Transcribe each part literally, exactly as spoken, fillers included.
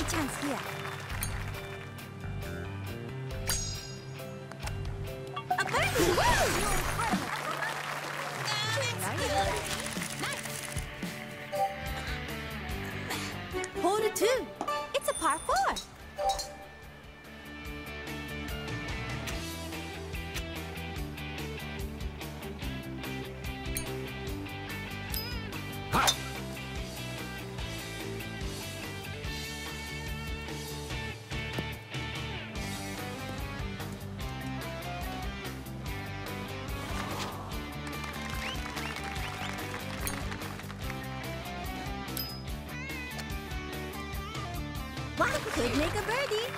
birdie chance here. A birdie! Woo! Hole two. It's a par four. One could make a birdie.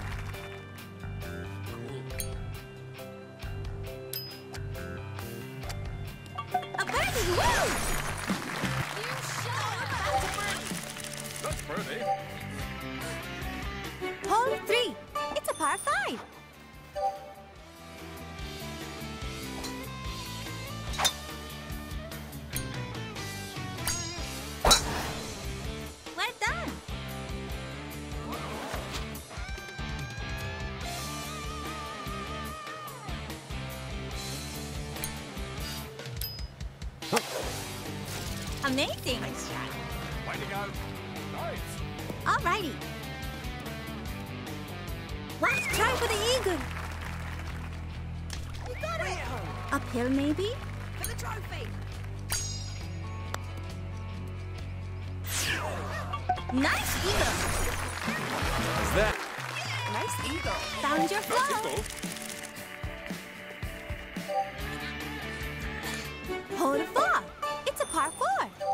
A birdie! Woo! You shot! That's birdie. Hole three. It's a par five. Well done. Amazing. Way to go. Nice. Alrighty. Let's try for the eagle. You got it! Uphill, maybe? For the trophy! Nice eagle. How's that? Nice eagle. Found your flow. Hole four. It's a par four.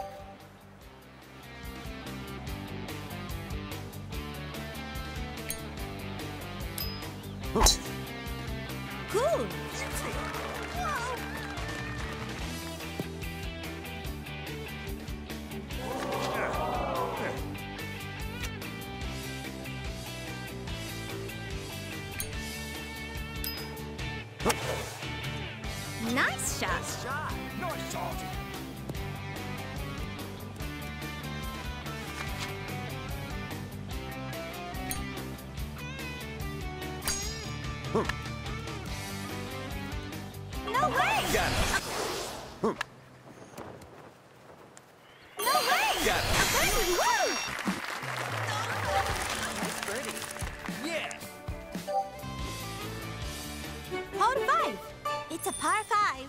Cool. Nice shot. Shot. Nice shot. No way. Got it. No way. Got it. A birdie. Woo! Nice birdie. Yeah. Hole five. It's a par five.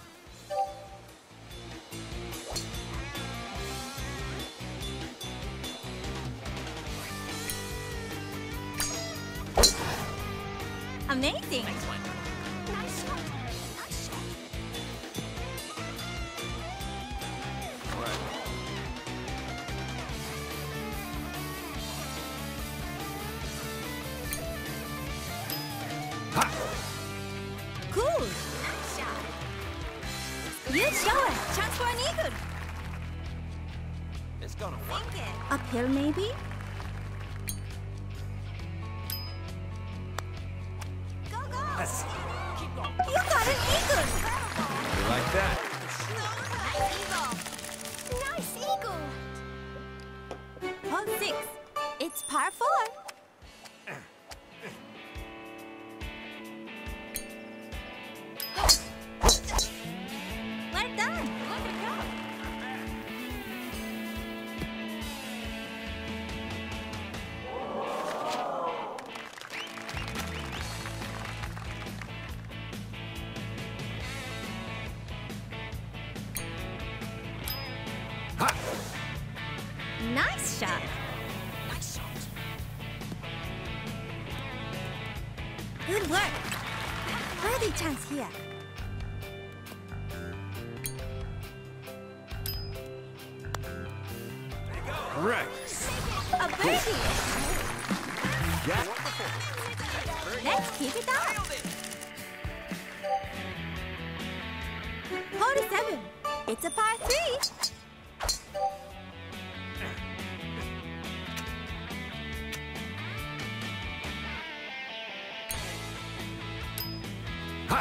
Amazing. Nice one. Nice shot. Nice shot. All right. Ha! Cool. Nice shot. You show it. Chance for an eagle. It's gonna work. Sink it. Uphill, maybe? Go, go. Let's keep going. You got an eagle. You like that? Nice eagle. Nice eagle. Hole six. It's par four. Well done. Look at it go. Ha! Nice shot. Nice shot. Good work. Birdie chance here. Right. A birdie. Yeah. Let's keep it up. Hole seven. It's a par three. Ha!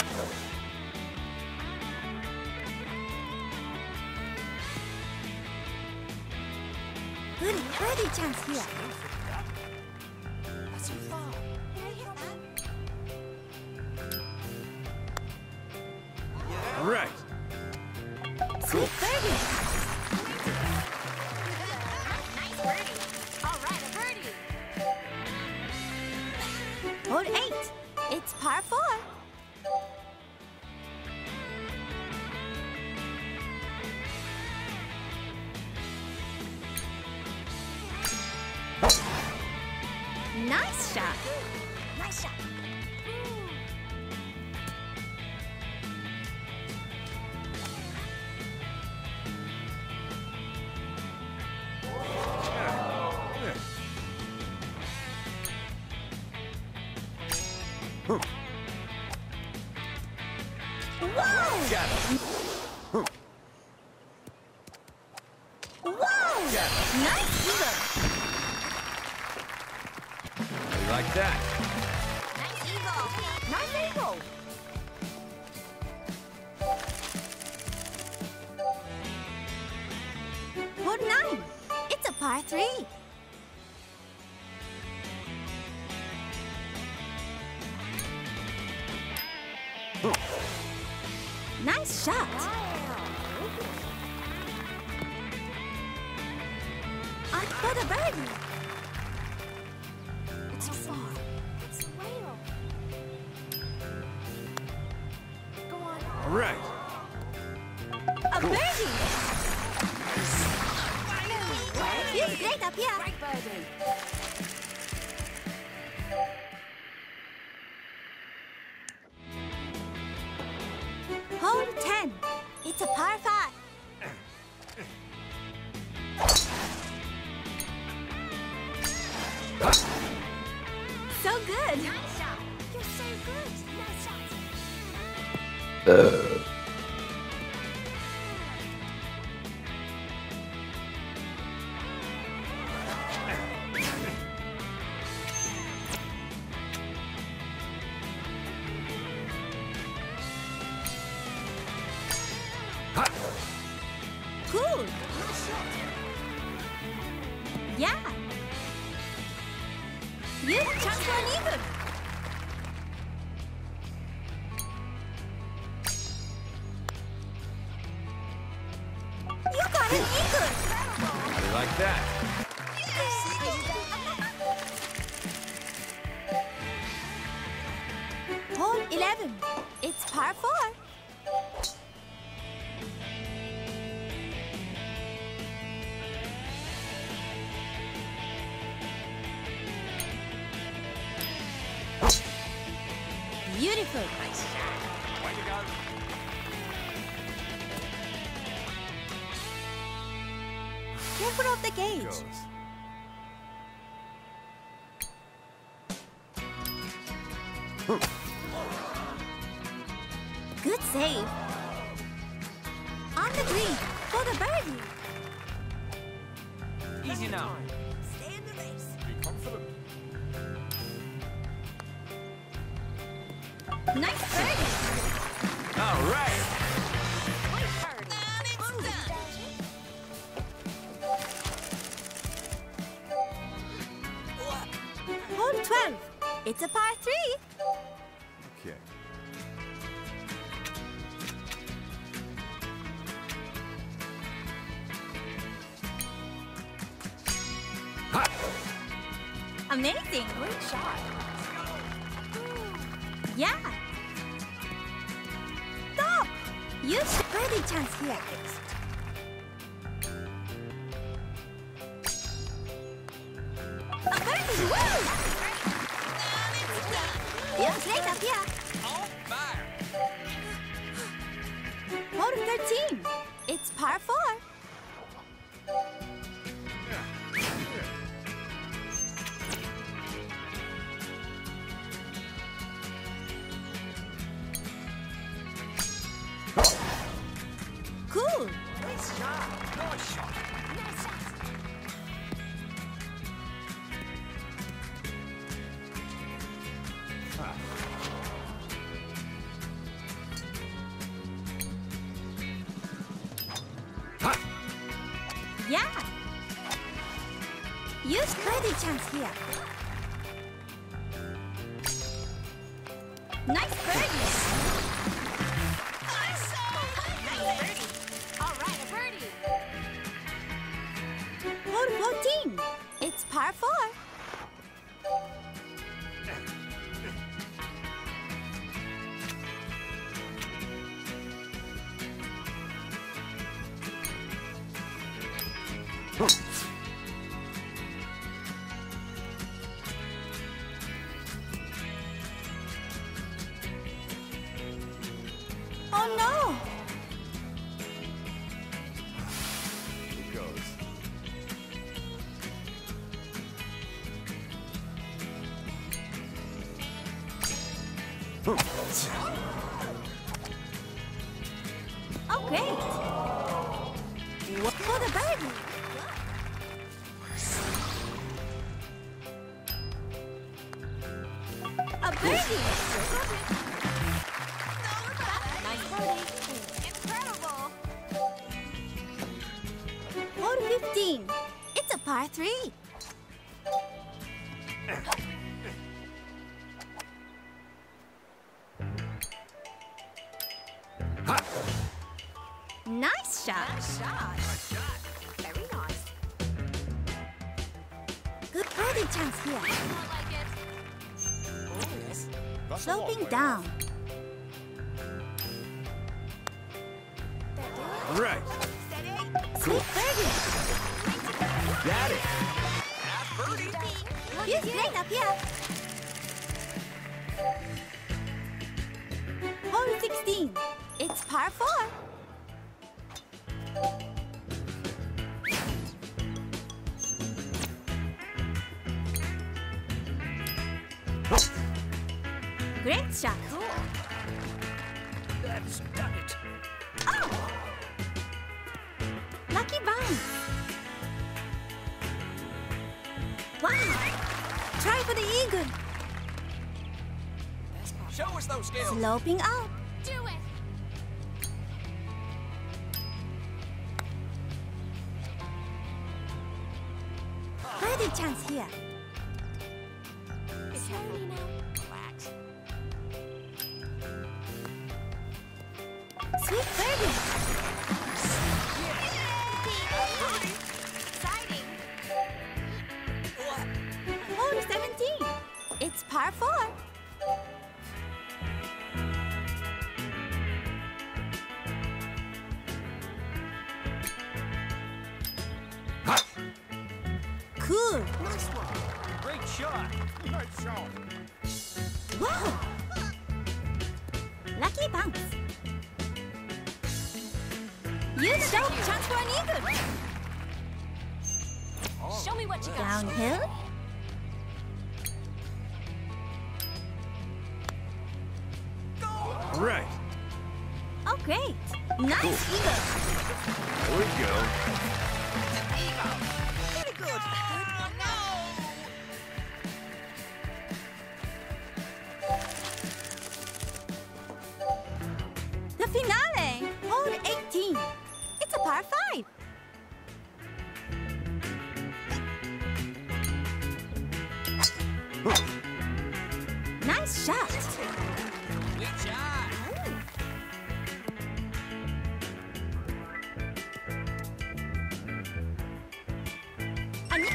Good birdie chance here. Right. Sweet birdie. Nice birdie. All right, a birdie. Hole eight. It's par four. Nice shot. Nice shot. Whoa! Got it. Whoa! Got it. Nice eagle. You like that? Nice eagle. Nice eagle. Hole nine. It's a par three. Nice shot. On for the birdie. It's too far. It's a whale. Go on. All right. A birdie. Feels great up here. Great birdie. Hole ten. It's a par five. So good. Nice shot. You're so good. Nice shot. Cool. Yeah. You chance for an eagle. You got an eagle. You like that? Hole eleven. It's par four. Beautiful. Way to go. Careful of the gauge. Goes. Good save. On the green for the birdie. Easy now. Stay in the race. Be confident. Nice birdie. All right. Great birdie. And it's done. Hole twelve. It's a par three. Okay. Ha! Amazing. Great shot. Yeah. Stop. Use birdie chance here. A birdie. Woo! Feels great up here. On fire. Hole thirteen. It's par four. Cool. Nice shot. Nice shot. Nice shot. Ha! Yeah. Use birdie chance here. Nice birdie. Nice birdie. All right, a birdie. Hole fourteen. It's par four. Oh no! Here goes. Oh great! What for the birdie? A birdie! Nice birdie. Incredible. Hole fifteen. It's a par three. Ha! Nice shot. Nice shot. Very nice. Good birdie chance here. I like it. Yes. That's a long Sloping way. down. Right. Steady. Sweet birdie. Got it. He's great up here. Hole sixteen. It's par four. Great shot. That's done it. Oh! Lucky bounce. Wow! Try for the eagle. Show us those skills. Sloping out. Do it. Birdie chance here. Slowly now. Relax. Sweet birdie. Exciting. Hole seventeen. It's par four. Ha! Cool. Nice one. Great shot. Nice shot. Wow! Lucky bounce. Use show chance for an eagle. Show me what you got. Downhill. Right. Oh, great. Nice eagle. There we go. Very good. Oh, no. The finale. Hole eighteen. It's a par five. Nice shot. Good shot. An-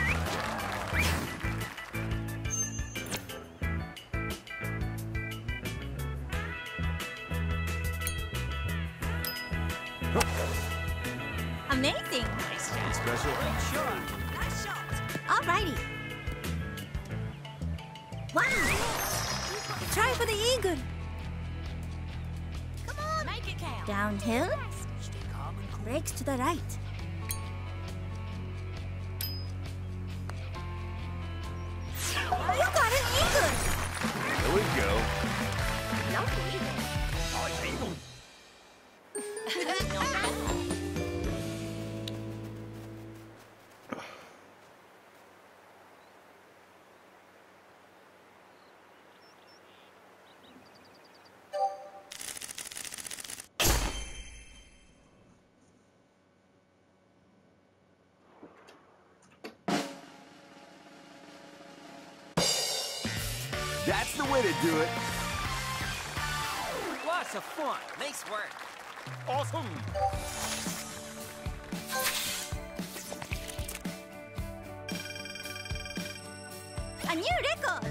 Amazing. Special. Great shot. Nice shot. Alrighty. Wow. Try for the eagle. Come on. Make it count. Downhill. Stay calm and cool. Breaks to the right. You got an eagle. There we go. No eagle. Nice eagle. Not bad. That's the way to do it. Lots of fun. Nice work. Awesome. A new record!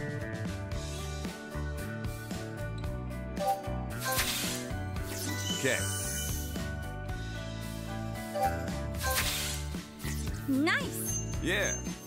Okay. Nice! Yeah.